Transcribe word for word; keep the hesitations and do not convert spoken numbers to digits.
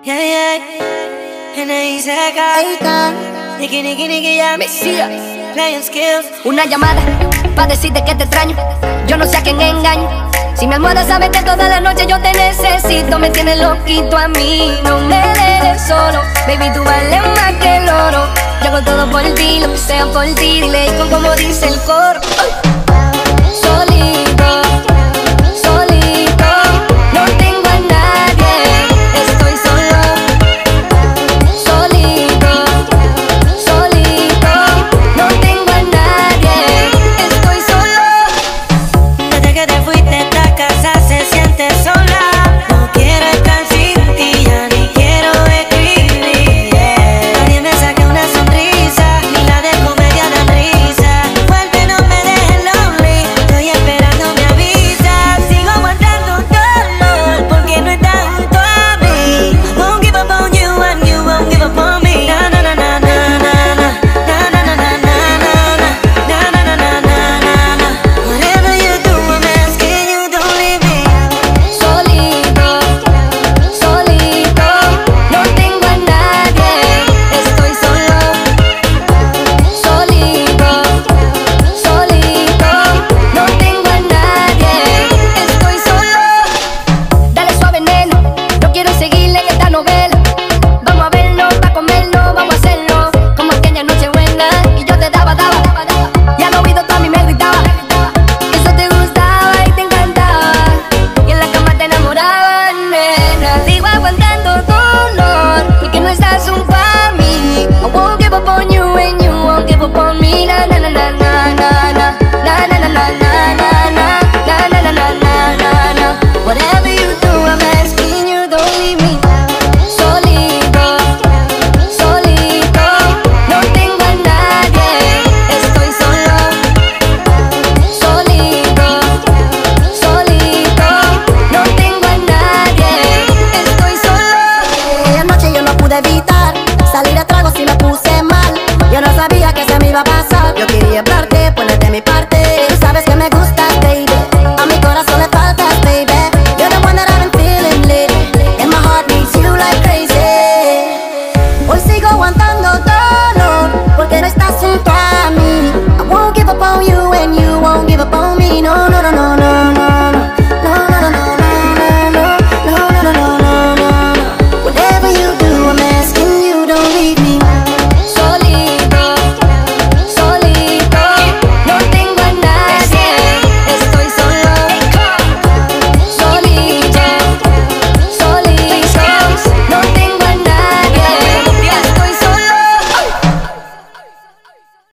Yeah, yeah. N I C K. Niki, niki, niki, yeah. Mesías. Playing skills. Una llamada pa' decirte que te extraño. Yo no sé a quién engaño. Si mi almohada sabe que toda la noche yo te necesito, me tienes loquito a mí. No me dejes solo, baby, tú vales más que el oro. Yo hago todo por ti, lo que sea por ti. Dile con como dice el coro. Solito, solito, no tengo a nadie, estoy solo. Solito, solito, no tengo a nadie, estoy solo. Desde que te fuiste esta casa se siente sola. No quiero estar sin ti, ya ni quiero escribir, yeah. Nadie me saque una sonrisa, ni la de comedia dan risa. Vuelve, no me dejes lonely, estoy esperando me avisas. Sigo aguantando dolor porque no estás junto a mí. I won't give up on you and you won't give up on me. Na na na na na na na na na na na na na na na na na na. Whatever you do, I'm asking you, don't leave me. Solito, solito, no tengo a nadie, estoy solo. Solito, solito, no tengo a nadie, estoy solo. Dale suave, nena, no quiero seguir